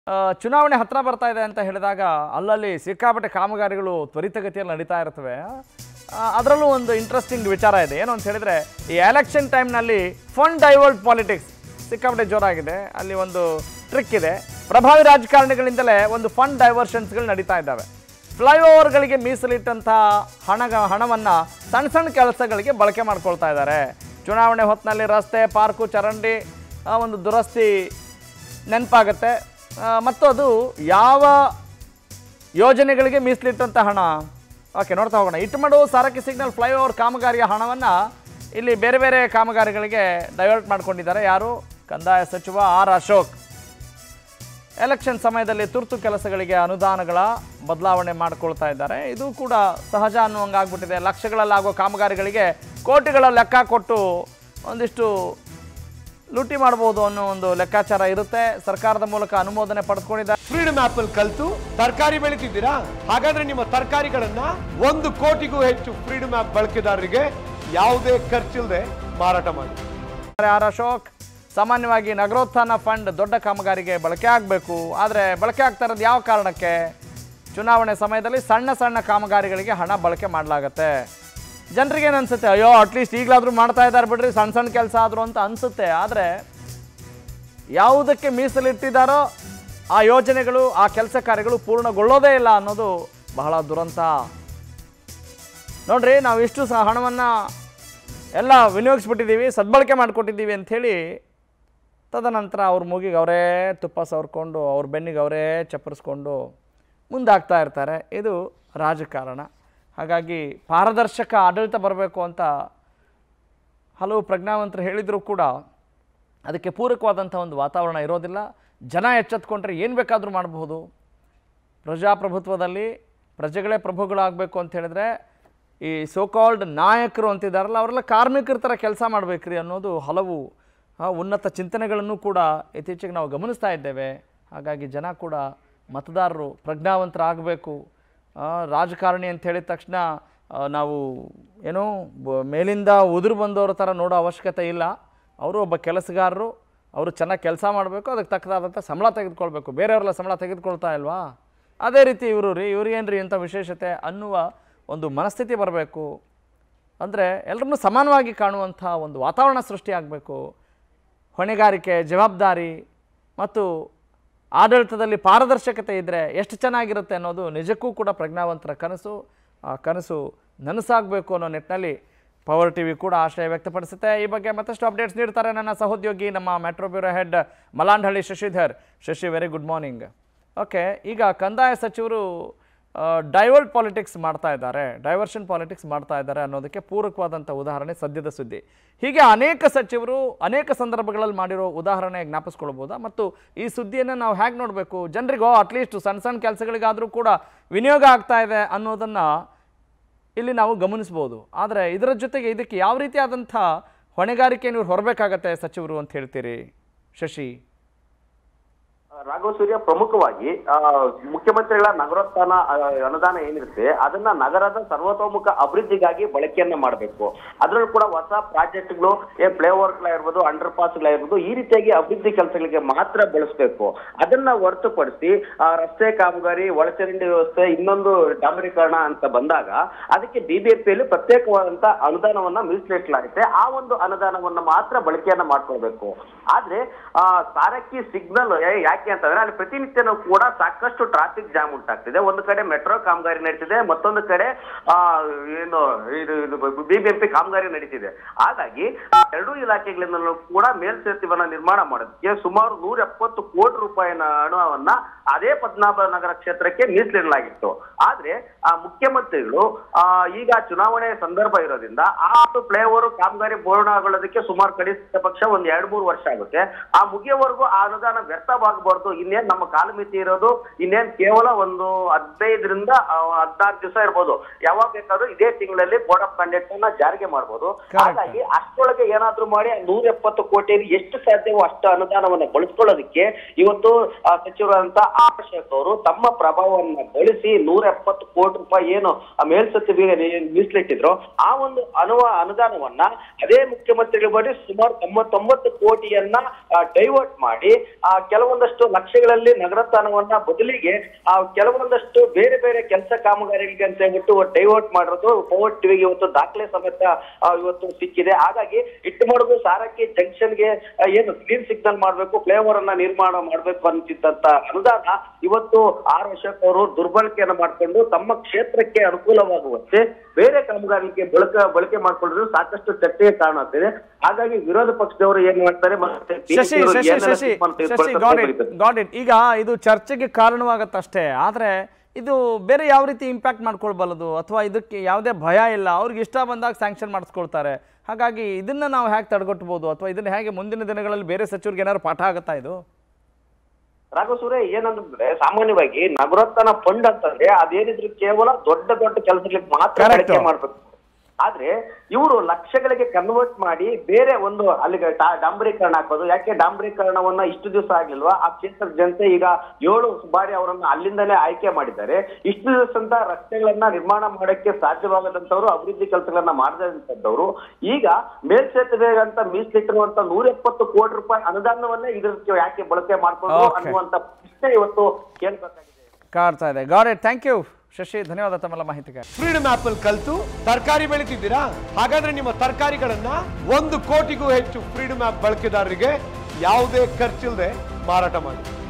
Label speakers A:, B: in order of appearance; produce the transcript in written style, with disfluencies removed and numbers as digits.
A: ಚುನಾವಣೆ ಹತ್ರ ಬರ್ತಾ ಇದೆ ಅಂತ ಹೇಳಿದಾಗ ಅಲ್ಲಲ್ಲಿ ಸಿಕ್ಕಾಪಟ್ಟೆ ಕಾಮಗಾರಿಗಳು ತ್ವರಿತಗತಿಯಲ್ಲಿ ನಡೀತಾ ಇರ್ತವೆ. ಅದರಲ್ಲೂ ಒಂದು ಇಂಟ್ರೆಸ್ಟಿಂಗ್ ವಿಚಾರ ಇದೆ. ಏನು ಅಂತ ಹೇಳಿದರೆ, ಈ ಎಲೆಕ್ಷನ್ ಟೈಮ್ನಲ್ಲಿ ಫಂಡ್ ಡೈವರ್ಟ್ ಪಾಲಿಟಿಕ್ಸ್ ಸಿಕ್ಕಾಪಟ್ಟೆ ಜೋರಾಗಿದೆ. ಅಲ್ಲಿ ಒಂದು ಟ್ರಿಕ್ ಇದೆ. ಪ್ರಭಾವಿ ರಾಜಕಾರಣಿಗಳಿಂದಲೇ ಒಂದು ಫಂಡ್ ಡೈವರ್ಷನ್ಸ್ಗಳು ನಡೀತಾ ಇದ್ದಾವೆ. ಫ್ಲೈಓವರ್ಗಳಿಗೆ ಮೀಸಲಿಟ್ಟಂಥ ಹಣವನ್ನು ಸಣ್ಣ ಸಣ್ಣ ಕೆಲಸಗಳಿಗೆ ಬಳಕೆ ಮಾಡ್ಕೊಳ್ತಾ ಇದ್ದಾರೆ. ಚುನಾವಣೆ ಹೊತ್ತಿನಲ್ಲಿ ರಸ್ತೆ, ಪಾರ್ಕು, ಚರಂಡಿ ಒಂದು ದುರಸ್ತಿ ನೆನಪಾಗುತ್ತೆ. ಮತ್ತು ಅದು ಯಾವ ಯೋಜನೆಗಳಿಗೆ ಮೀಸಲಿಟ್ಟಂಥ ಹಣ? ಓಕೆ, ನೋಡ್ತಾ ಹೋಗೋಣ. ಇಟ್ಟಮಡು ಸಾರಕ್ಕಿ ಸಿಗ್ನಲ್ ಫ್ಲೈಓವರ್ ಕಾಮಗಾರಿಯ ಹಣವನ್ನು ಇಲ್ಲಿ ಬೇರೆ ಬೇರೆ ಕಾಮಗಾರಿಗಳಿಗೆ ಡೈವರ್ಟ್ ಮಾಡ್ಕೊಂಡಿದ್ದಾರೆ. ಯಾರು? ಕಂದಾಯ ಸಚಿವ ಆರ್ ಅಶೋಕ್. ಎಲೆಕ್ಷನ್ ಸಮಯದಲ್ಲಿ ತುರ್ತು ಕೆಲಸಗಳಿಗೆ ಅನುದಾನಗಳ ಬದಲಾವಣೆ ಮಾಡಿಕೊಳ್ತಾ ಇದ್ದಾರೆ. ಇದು ಕೂಡ ಸಹಜ ಅನ್ನುವಂಗಾಗ್ಬಿಟ್ಟಿದೆ. ಲಕ್ಷಗಳಲ್ಲಾಗೋ ಕಾಮಗಾರಿಗಳಿಗೆ ಕೋಟಿಗಳ ಲೆಕ್ಕ ಕೊಟ್ಟು ಒಂದಿಷ್ಟು ಲೂಟಿ ಮಾಡಬಹುದು ಅನ್ನೋ ಒಂದು ಲೆಕ್ಕಾಚಾರ ಇರುತ್ತೆ. ಸರ್ಕಾರದ ಮೂಲಕ ಅನುಮೋದನೆ ಪಡೆದುಕೊಂಡಿದ್ದಾರೆ.
B: ಫ್ರೀಡಮ್ ಆಪ್ ಅಲ್ಲಿ ಕಲಿತು ತರಕಾರಿ ಬೆಳೀತಿದ್ದೀರಾ? ಹಾಗಾದ್ರೆ ನಿಮ್ಮ ತರಕಾರಿಗಳನ್ನ 1 ಕೋಟಿಗೂ ಹೆಚ್ಚು ಫ್ರೀಡಮ್ ಆಪ್ ಬಳಕೆದಾರರಿಗೆ ಯಾವುದೇ ಖರ್ಚಿಲ್ಲದೆ ಮಾರಾಟ ಮಾಡಿ.
A: ಆರ್ ಅಶೋಕ್, ಸಾಮಾನ್ಯವಾಗಿ ನಗರೋತ್ಥಾನ ಫಂಡ್ ದೊಡ್ಡ ಕಾಮಗಾರಿಗೆ ಬಳಕೆ ಆಗಬೇಕು. ಆದರೆ ಬಳಕೆ ಆಗ್ತಾ ಇರೋದು ಯಾವ ಕಾರಣಕ್ಕೆ? ಚುನಾವಣೆ ಸಮಯದಲ್ಲಿ ಸಣ್ಣ ಸಣ್ಣ ಕಾಮಗಾರಿಗಳಿಗೆ ಹಣ ಬಳಕೆ ಮಾಡಲಾಗತ್ತೆ. ಜನರಿಗೆ ಏನು ಅನಿಸುತ್ತೆ, ಅಯ್ಯೋ ಅಟ್ಲೀಸ್ಟ್ ಈಗಲಾದರೂ ಮಾಡ್ತಾ ಇದ್ದಾರೆ ಬಿಡ್ರಿ, ಸಣ್ಣ ಸಣ್ಣ ಕೆಲಸ ಆದರೂ ಅಂತ ಅನಿಸುತ್ತೆ. ಆದರೆ ಯಾವುದಕ್ಕೆ ಮೀಸಲಿಟ್ಟಿದ್ದಾರೋ ಆ ಯೋಜನೆಗಳು, ಆ ಕೆಲಸ ಕಾರ್ಯಗಳು ಪೂರ್ಣಗೊಳ್ಳೋದೇ ಇಲ್ಲ ಅನ್ನೋದು ಬಹಳ ದುರಂತ. ನೋಡ್ರಿ, ನಾವು ಇಷ್ಟು ಸಹ ಹಣವನ್ನು ಎಲ್ಲ ವಿನಿಯೋಗಿಸ್ಬಿಟ್ಟಿದ್ದೀವಿ, ಸದ್ಬಳಕೆ ಮಾಡಿಕೊಟ್ಟಿದ್ದೀವಿ ಅಂಥೇಳಿ ತದನಂತರ ಅವ್ರ ಮೂಗಿಗೆ ಅವರೇ ತುಪ್ಪ ಸವರ್ಕೊಂಡು, ಅವ್ರ ಬೆನ್ನಿಗೆ ಅವರೇ ಚಪ್ಪರಿಸ್ಕೊಂಡು ಮುಂದಾಗ್ತಾ ಇರ್ತಾರೆ. ಇದು ರಾಜಕಾರಣ. ಹಾಗಾಗಿ ಪಾರದರ್ಶಕ ಆಡಳಿತ ಬರಬೇಕು ಅಂತ ಹಲವು ಪ್ರಜ್ಞಾವಂತರು ಹೇಳಿದರೂ ಕೂಡ ಅದಕ್ಕೆ ಪೂರಕವಾದಂಥ ಒಂದು ವಾತಾವರಣ ಇರೋದಿಲ್ಲ. ಜನ ಎಚ್ಚೆತ್ಕೊಂಡ್ರೆ ಏನು ಬೇಕಾದರೂ ಮಾಡಬಹುದು. ಪ್ರಜಾಪ್ರಭುತ್ವದಲ್ಲಿ ಪ್ರಜೆಗಳೇ ಪ್ರಭುಗಳಾಗಬೇಕು ಅಂತ ಹೇಳಿದ್ರೆ ಈ ಸೋಕಾಲ್ಡ್ ನಾಯಕರು ಅಂತಿದ್ದಾರಲ್ಲ, ಅವರೆಲ್ಲ ಕಾರ್ಮಿಕರ ಥರ ಕೆಲಸ ಮಾಡಬೇಕ್ರಿ ಅನ್ನೋದು ಹಲವು ಉನ್ನತ ಚಿಂತನೆಗಳನ್ನು ಕೂಡ ಇತ್ತೀಚೆಗೆ ನಾವು ಗಮನಿಸ್ತಾ ಇದ್ದೇವೆ. ಹಾಗಾಗಿ ಜನ ಕೂಡ, ಮತದಾರರು ಪ್ರಜ್ಞಾವಂತರಾಗಬೇಕು. ರಾಜಕಾರಣಿ ಅಂತ ಹೇಳಿದ ತಕ್ಷಣ ನಾವು ಏನೋ ಮೇಲಿಂದ ಉದುರು ಬಂದವರ ಥರ ನೋಡೋ ಅವಶ್ಯಕತೆ ಇಲ್ಲ. ಅವರು ಒಬ್ಬ ಕೆಲಸಗಾರರು, ಅವರು ಚೆನ್ನಾಗಿ ಕೆಲಸ ಮಾಡಬೇಕು, ಅದಕ್ಕೆ ತಕ್ಕದಾದಂಥ ಸಂಬಳ ತೆಗೆದುಕೊಳ್ಬೇಕು. ಬೇರೆಯವರೆಲ್ಲ ಸಂಬಳ ತೆಗೆದುಕೊಳ್ತಾ ಇಲ್ವಾ? ಅದೇ ರೀತಿ ಇವ್ರಿಗೇನ್ರಿ ಅಂತ ವಿಶೇಷತೆ ಅನ್ನುವ ಒಂದು ಮನಸ್ಥಿತಿ ಬರಬೇಕು. ಅಂದರೆ ಎಲ್ಲರನ್ನೂ ಸಮಾನವಾಗಿ ಕಾಣುವಂಥ ಒಂದು ವಾತಾವರಣ ಸೃಷ್ಟಿಯಾಗಬೇಕು. ಹೊಣೆಗಾರಿಕೆ, ಜವಾಬ್ದಾರಿ ಮತ್ತು ಆಡಳಿತದಲ್ಲಿ ಪಾರದರ್ಶಕತೆ ಇದ್ದರೆ ಎಷ್ಟು ಚೆನ್ನಾಗಿರುತ್ತೆ ಅನ್ನೋದು ನಿಜಕ್ಕೂ ಕೂಡ ಪ್ರಜ್ಞಾವಂತರ ಕನಸು. ಆ ಕನಸು ನನಸಾಗಬೇಕು ಅನ್ನೋ ನಿಟ್ಟಿನಲ್ಲಿ ಪವರ್ ಟಿವಿ ಕೂಡ ಆಶಯ ವ್ಯಕ್ತಪಡಿಸುತ್ತೆ. ಈ ಬಗ್ಗೆ ಮತ್ತಷ್ಟು ಅಪ್ಡೇಟ್ಸ್ ನೀಡ್ತಾರೆ ನನ್ನ ಸಹೋದ್ಯೋಗಿ, ನಮ್ಮ metro bureau head Malandahalli Shashidhar. Shashi, very good morning. Okay, ಈಗ ಕಂದಾಯ ಸಚಿವರು ಡೈವರ್ಟ್ ಪಾಲಿಟಿಕ್ಸ್ ಮಾಡ್ತಾ ಇದ್ದಾರೆ, ಡೈವರ್ಷನ್ ಪಾಲಿಟಿಕ್ಸ್ ಮಾಡ್ತಾ ಇದ್ದಾರೆ ಅನ್ನೋದಕ್ಕೆ ಪೂರಕವಾದಂಥ ಉದಾಹರಣೆ ಸದ್ಯದ ಸುದ್ದಿ. ಹೀಗೆ ಅನೇಕ ಸಚಿವರು ಅನೇಕ ಸಂದರ್ಭಗಳಲ್ಲಿ ಮಾಡಿರೋ ಉದಾಹರಣೆ ಜ್ಞಾಪಿಸ್ಕೊಳ್ಬೋದಾ? ಮತ್ತು ಈ ಸುದ್ದಿಯನ್ನು ನಾವು ಹೇಗೆ ನೋಡಬೇಕು? ಜನರಿಗೋ ಅಟ್ಲೀಸ್ಟ್ ಸಣ್ಣ ಸಣ್ಣ ಕೆಲಸಗಳಿಗಾದರೂ ಕೂಡ ವಿನಿಯೋಗ ಆಗ್ತಾ ಇದೆ ಅನ್ನೋದನ್ನು ಇಲ್ಲಿ ನಾವು ಗಮನಿಸ್ಬೋದು. ಆದರೆ ಇದರ ಜೊತೆಗೆ ಇದಕ್ಕೆ ಯಾವ ರೀತಿಯಾದಂಥ ಹೊಣೆಗಾರಿಕೆ ನೀವು ಹೊರಬೇಕಾಗತ್ತೆ ಸಚಿವರು ಅಂತ ಹೇಳ್ತೀರಿ ಶಶಿ?
C: ರಾಘವ ಸೂರ್ಯ, ಪ್ರಮುಖವಾಗಿ ಮುಖ್ಯಮಂತ್ರಿಗಳ ನಗರೋತ್ಥಾನ ಅನುದಾನ ಏನಿರುತ್ತೆ ಅದನ್ನ ನಗರದ ಸರ್ವತೋಮುಖ ಅಭಿವೃದ್ಧಿಗಾಗಿ ಬಳಕೆಯನ್ನ ಮಾಡಬೇಕು. ಅದರಲ್ಲೂ ಕೂಡ ಹೊಸ ಪ್ರಾಜೆಕ್ಟ್ಗಳು, ಫ್ಲೈಓವರ್ಗಳಾಗಿರ್ಬೋದು, ಅಂಡರ್ ಪಾಸ್ಗಳಾಗಿರ್ಬೋದು, ಈ ರೀತಿಯಾಗಿ ಅಭಿವೃದ್ಧಿ ಕೆಲಸಗಳಿಗೆ ಮಾತ್ರ ಬಳಸಬೇಕು. ಅದನ್ನ ಹೊರತುಪಡಿಸಿ ರಸ್ತೆ ಕಾಮಗಾರಿ, ಒಳಚರಂಡಿ ವ್ಯವಸ್ಥೆ, ಇನ್ನೊಂದು ಡಾಂಬರೀಕರಣ ಅಂತ ಬಂದಾಗ ಅದಕ್ಕೆ ಬಿಬಿಎಂಪಿಯಲ್ಲಿ ಪ್ರತ್ಯೇಕವಾದಂತ ಅನುದಾನವನ್ನ ಮೀಸಲಿಡಲಾಗುತ್ತೆ. ಆ ಒಂದು ಅನುದಾನವನ್ನ ಮಾತ್ರ ಬಳಕೆಯನ್ನ ಮಾಡ್ಕೊಳ್ಬೇಕು. ಆದ್ರೆ ಸಾರಕ್ಕಿ ಸಿಗ್ನಲ್ ಯಾಕೆ ಅಂತಂದ್ರೆ ಅಲ್ಲಿ ಪ್ರತಿನಿತ್ಯನೂ ಕೂಡ ಸಾಕಷ್ಟು ಟ್ರಾಫಿಕ್ ಜಾಮ್ ಉಂಟಾಗ್ತಿದೆ. ಒಂದು ಕಡೆ ಮೆಟ್ರೋ ಕಾಮಗಾರಿ ನಡೀತಿದೆ, ಮತ್ತೊಂದು ಕಡೆ ಏನು ಬಿಬಿಎಂಪಿ ಕಾಮಗಾರಿ ನಡೀತಿದೆ. ಹಾಗಾಗಿ ಎರಡೂ ಇಲಾಖೆಗಳಿಂದಲೂ ಕೂಡ ಮೇಲ್ಸೇತುವೆನ ನಿರ್ಮಾಣ ಮಾಡೋದಕ್ಕೆ ಸುಮಾರು 170 ಕೋಟಿ ರೂಪಾಯಿನ ಹಣವನ್ನ ಅದೇ ಪದ್ಮನಾಭನಗರ ಕ್ಷೇತ್ರಕ್ಕೆ ಮೀಸಲಿಡಲಾಗಿತ್ತು. ಆದ್ರೆ ಮುಖ್ಯಮಂತ್ರಿಗಳು ಈಗ ಚುನಾವಣೆ ಸಂದರ್ಭ ಇರೋದ್ರಿಂದ ಆ ಫ್ಲೈಓವರ್ ಕಾಮಗಾರಿ ಪೂರ್ಣಗೊಳ್ಳೋದಕ್ಕೆ ಸುಮಾರು ಕನಿಷ್ಠ ಪಕ್ಷ 1-2-3 ವರ್ಷ ಆಗುತ್ತೆ. ಆ ಮುಗಿಯೋವರೆಗೂ ಆ ಅನುದಾನ ವ್ಯರ್ಥವಾಗಬಾರ್ದು. ಇನ್ನೇನ್ ನಮ್ಮ ಕಾಲಮಿತಿ ಇರೋದು ಇನ್ನೇನ್ ಕೇವಲ ಒಂದು 15ರಿಂದ 16 ದಿವಸ ಇರ್ಬೋದು. ಯಾವಾಗ ಬೇಕಾದ್ರೂ ಇದೇ ತಿಂಗಳಲ್ಲಿ ಬೋರ್ಡ್ ಆಫ್ ಕಂಡಕ್ಟ್ ಅನ್ನ ಜಾರಿಗೆ ಮಾಡಬಹುದು. ಹಾಗಾಗಿ ಅಷ್ಟೊಳಗೆ ಏನಾದ್ರೂ ಮಾಡಿ 170 ಕೋಟಿಯಲ್ಲಿ ಎಷ್ಟು ಸಾಧ್ಯವೋ ಅಷ್ಟು ಅನುದಾನವನ್ನ ಬಳಸ್ಕೊಳ್ಳೋದಕ್ಕೆ ಇವತ್ತು ಸಚಿವರಾದಂತ ಆಶೋಕ್ ಅವರು ತಮ್ಮ ಪ್ರಭಾವವನ್ನ ಬಳಸಿ 170 ಕೋಟಿ ರೂಪಾಯಿ ಏನು ಮೇಲ್ಸೇತುವೆಗೆ ಮೀಸಲಿಟ್ಟಿದ್ರು ಆ ಒಂದು ಅನುದಾನವನ್ನ ಅದೇ ಮುಖ್ಯಮಂತ್ರಿಗಳ ಬಳಿ ಸುಮಾರು 99 ಕೋಟಿಯನ್ನ ಡೈವರ್ಟ್ ಮಾಡಿ ಕೆಲವೊಂದಷ್ಟು ಒಂದಷ್ಟು ಲಕ್ಷಗಳಲ್ಲಿ ನಗರೋತ್ಥಾನವನ್ನ ಬದಲಿಗೆ ಆ ಕೆಲವೊಂದಷ್ಟು ಬೇರೆ ಬೇರೆ ಕೆಲಸ ಕಾಮಗಾರಿಗಳಿಗೆ ಅಂತ ಹೇಳ್ಬಿಟ್ಟು ಡೈವರ್ಟ್ ಮಾಡಿರೋದು ಪವರ್ ಟಿವಿಗೆ ಇವತ್ತು ದಾಖಲೆ ಸಮೇತ ಇವತ್ತು ಸಿಕ್ಕಿದೆ. ಹಾಗಾಗಿ ಇಟ್ಟಮಡುಗು ಸಾರಕ್ಕಿ ಜಂಕ್ಷನ್ಗೆ ಏನು ಗ್ರೀನ್ ಸಿಗ್ನಲ್ ಮಾಡ್ಬೇಕು, ಫ್ಲೈಓವರ್ ಅನ್ನ ನಿರ್ಮಾಣ ಮಾಡ್ಬೇಕು ಅಂತಿದ್ದಂತ ಅನುದಾನ ಇವತ್ತು ಆರ್ ಅಶೋಕ್ ಅವರು ದುರ್ಬಳಕೆಯನ್ನು ಮಾಡ್ಕೊಂಡು ತಮ್ಮ ಕ್ಷೇತ್ರಕ್ಕೆ ಅನುಕೂಲವಾಗುವಂತೆ ಬೇರೆ ಕಾಮಗಾರಿಗೆ ಬಳಕೆ ಮಾಡ್ಕೊಂಡಿದ್ರು ಸಾಕಷ್ಟು ಚರ್ಚೆಗೆ ಕಾರಣ ಆಗ್ತಿದೆ. ಹಾಗಾಗಿ ವಿರೋಧ ಪಕ್ಷದವರು ಏನ್ ಮಾಡ್ತಾರೆ ಮತ್ತೆ
A: ಈಗ ಇದು ಚರ್ಚೆಗೆ ಕಾರಣವಾಗತ್ತಷ್ಟೇ, ಆದ್ರೆ ಇದು ಬೇರೆ ಯಾವ ರೀತಿ ಇಂಪ್ಯಾಕ್ಟ್ ಮಾಡ್ಕೊಳ್ಬಲ್ಲದು ಅಥವಾ ಇದಕ್ಕೆ ಯಾವುದೇ ಭಯ ಇಲ್ಲ, ಅವ್ರಿಗೆ ಇಷ್ಟ ಬಂದಾಗ ಸ್ಯಾಂಕ್ಷನ್ ಮಾಡಿಸ್ಕೊಳ್ತಾರೆ. ಹಾಗಾಗಿ ಇದನ್ನ ನಾವು ಹೇಗೆ ತಡೆಗಟ್ಟಬಹುದು ಅಥವಾ ಇದನ್ನ ಹೇಗೆ ಮುಂದಿನ ದಿನಗಳಲ್ಲಿ ಬೇರೆ ಸಚಿವರಿಗೆ ಏನಾದ್ರು ಪಾಠ ಆಗುತ್ತಾ ಇದು?
C: ರಾಘವಸೂರೆ, ಏನಂದ್ರೆ ಸಾಮಾನ್ಯವಾಗಿ ನಗರೋತ್ಥಾನ ಫಂಡ್ ಅಂತಂದ್ರೆ ಅದೇನಿದ್ರು ಕೇವಲ ದೊಡ್ಡ ದೊಡ್ಡ ಕೆಲಸಗಳಿಗೆ ಮಾತ್ರ ಬಳಕೆ ಮಾಡ್ಬೇಕು. ಆದ್ರೆ ಇವರು ಲಕ್ಷಗಳಿಗೆ ಕನ್ವರ್ಟ್ ಮಾಡಿ ಬೇರೆ ಒಂದು ಅಲ್ಲಿಗೆ ಡಾಂಬರೀಕರಣ ಹಾಕೋದು. ಯಾಕೆ ಡಾಂಬರೀಕರಣವನ್ನ ಇಷ್ಟು ದಿವಸ ಆಗ್ಲಿಲ್ವಾ? ಆ ಕ್ಷೇತ್ರದ ಜನತೆ ಈಗ 7 ಬಾರಿ ಅವರನ್ನ ಅಲ್ಲಿಂದಲೇ ಆಯ್ಕೆ ಮಾಡಿದ್ದಾರೆ. ಇಷ್ಟು ದಿವಸ ಅಂತ ರಸ್ತೆಗಳನ್ನ ನಿರ್ಮಾಣ ಮಾಡಕ್ಕೆ ಸಾಧ್ಯವಾಗದಂತವ್ರು, ಅಭಿವೃದ್ಧಿ ಕೆಲಸಗಳನ್ನ ಮಾಡದಂತವ್ರು ಈಗ ಮೇಲ್ಸೇತುವೆ ಅಂತ ಮೀಸಲಿಟ್ಟಿರುವಂತ 170 ಕೋಟಿ ರೂಪಾಯಿ ಅನುದಾನವನ್ನೇ ಇದಕ್ಕೆ ಯಾಕೆ ಬಳಕೆ ಮಾಡ್ಕೊಂಡು ಅನ್ನುವಂತ ಪ್ರಶ್ನೆ ಇವತ್ತು ಕೇಳ್ಬೇಕಾಗಿದೆ,
A: ಕಾಡ್ತಾ ಇದೆ. Got it, thank you Shashi, ಧನ್ಯವಾದ ತಮ್ಮೆಲ್ಲ ಮಾಹಿತಿಗೆ.
B: ಫ್ರೀಡಮ್ ಆಪ್ ಅಲ್ಲಿ ಕಲ್ತು ತರಕಾರಿ ಬೆಳಿತಿದ್ದೀರಾ? ಹಾಗಾದ್ರೆ ನಿಮ್ಮ ತರಕಾರಿಗಳನ್ನ 1 ಕೋಟಿಗೂ ಹೆಚ್ಚು ಫ್ರೀಡಮ್ ಆಪ್ ಬಳಕೆದಾರರಿಗೆ ಯಾವುದೇ ಖರ್ಚಿಲ್ಲದೆ ಮಾರಾಟ ಮಾಡಿ.